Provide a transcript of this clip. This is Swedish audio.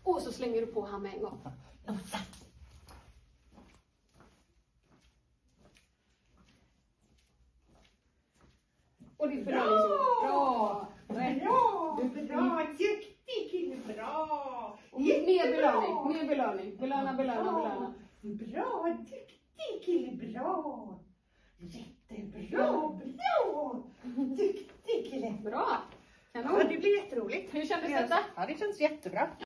Och så slänger du på han med en gång. Och det är belöningsord. Bra! Bra, duktig kille, bra! Mer belöning. Belöna. Bra, duktig kille, bra! Jättebra, bra! Duktig kille! Bra! Ja, Kanon! det blir jätteroligt. Hur kändes detta? Ja, det känns jättebra.